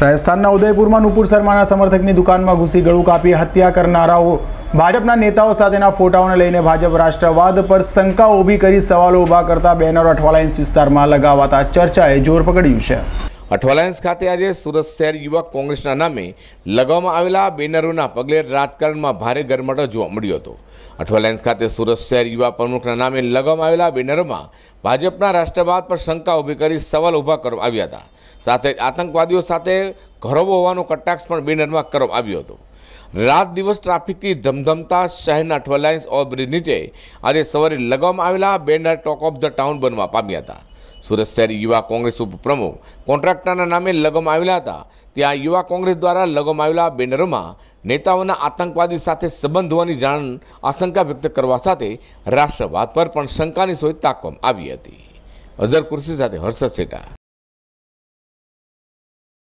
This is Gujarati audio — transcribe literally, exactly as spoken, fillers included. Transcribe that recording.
રાજસ્થાનના ઉદયપુરમાં નુપુર શર્માના સમર્થકની દુકાનમાં ઘૂસી ગળું કાપી હત્યા કરનારાઓ ભાજપના નેતાઓ સાથેના ફોટાઓને લઈને ભાજપ રાષ્ટ્રવાદ પર શંકા ઊભી કરી સવાલો ઊભા કરતા બેનરો અઠવાલાઇન્સ વિસ્તારમાં લગાવાતા ચર્ચાએ જોર પકડ્યું છે। અઠવાલાઇન્સ ખાતે આજે સુરત શહેર યુવક કોંગ્રેસના નામે લગાવવામાં આવેલા બેનરોના પગલે રાજકારણમાં ભારે ગરમાટો જોવા મળ્યો હતો। અઠવાલાઇન્સ ખાતે સુરત શહેર યુવા પ્રમુખના નામે લગાવવામાં આવેલા બેનરોમાં ભાજપના રાષ્ટ્રવાદ પર શંકા ઊભી કરી સવાલ ઊભા કરવામાં આવ્યા હતા। સાથે જ આતંકવાદીઓ સાથે ઘરોબો હોવાનો કટાક્ષ પણ બેનરમાં કરવામાં આવ્યો હતો। રાત દિવસ ટ્રાફિકથી ધમધમતા શહેરના અઠવાલાઇન્સ ઓવરબ્રિજ નીચે આજે સવારે લગાવવામાં આવેલા banner talk of the town બનવા પામ્યા હતા। સુરત શહેર યુવા કોંગ્રેસ ઉપપ્રમુખ કોન્ટ્રાક્ટરના નામે લગાવવામાં આવેલા હતા। ત્યાં યુવા કોંગ્રેસ દ્વારા લગાવવામાં આવેલા બેનરોમાં નેતાઓના આતંકવાદી સાથે સંબંધ હોવાની જાણ આશંકા વ્યક્ત કરવા સાથે રાષ્ટ્રવાદ પર પણ શંકાની સોય તાકવામાં આવી હતી। અઝર કુર્સી સાથે હર્ષદ સેટા।